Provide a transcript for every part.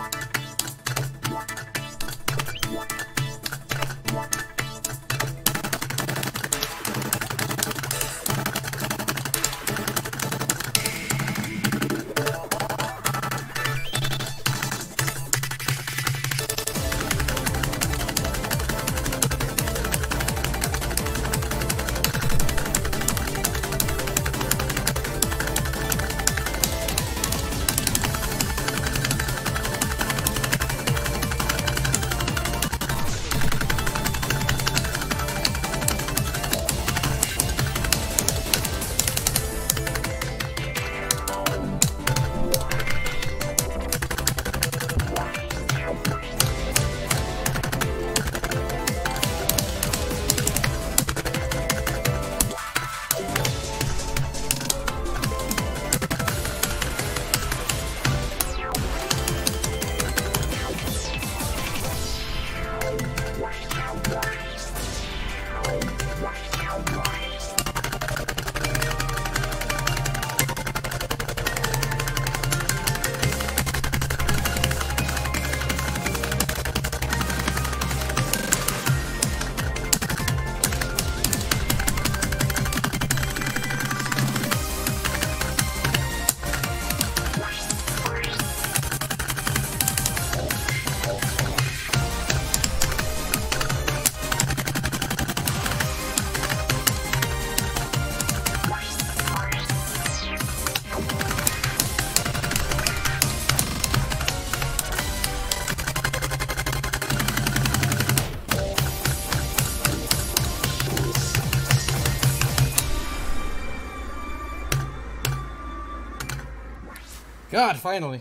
God, finally.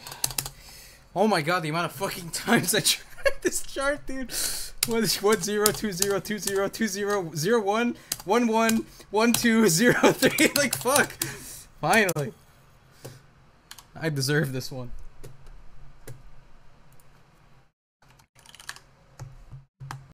Oh my god, the amount of fucking times I tried this chart, dude. 1 0 2 0 2 0 2 0 0 1 1 1 1 2 0 3. Like fuck. Finally. I deserve this one.